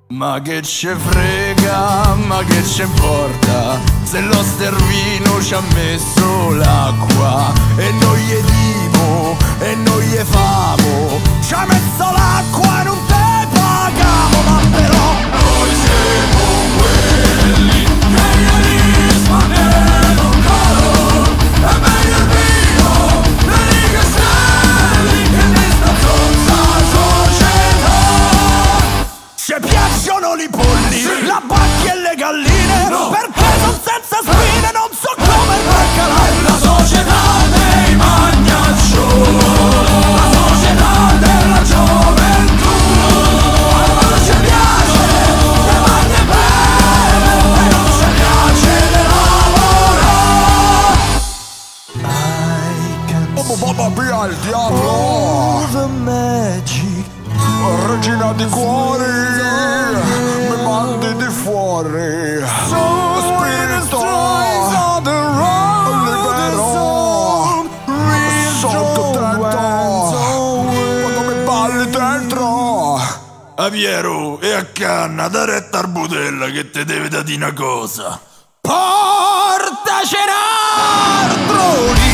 Ma che ce frega, ma che ce importa, se lo stervino ci ha messo l'acqua. E noi gli dimo, e noi gli famo, ci ha messo l'acqua e non te pagamo. Ma però noi siamo quelli che gli risparmiano caro. È meglio il vino, dei castelli, che di sta zozza società. Ci piacciono i polli, la bacchia e le galline, no, perché sono senza spine, non so come il baccalà. La società dei magnaccioni, la società della gioventù. Non ci piace le maglie belle e non ci piace le lavoro. Mamma mia, il diavolo! Oh, the magic. Regina di cuori, mi mandi di fuori. Spirito libero, sono contento quando mi balli dentro. A Piero e a canna, da retta al budella che te deve da di una cosa. Portaci un altro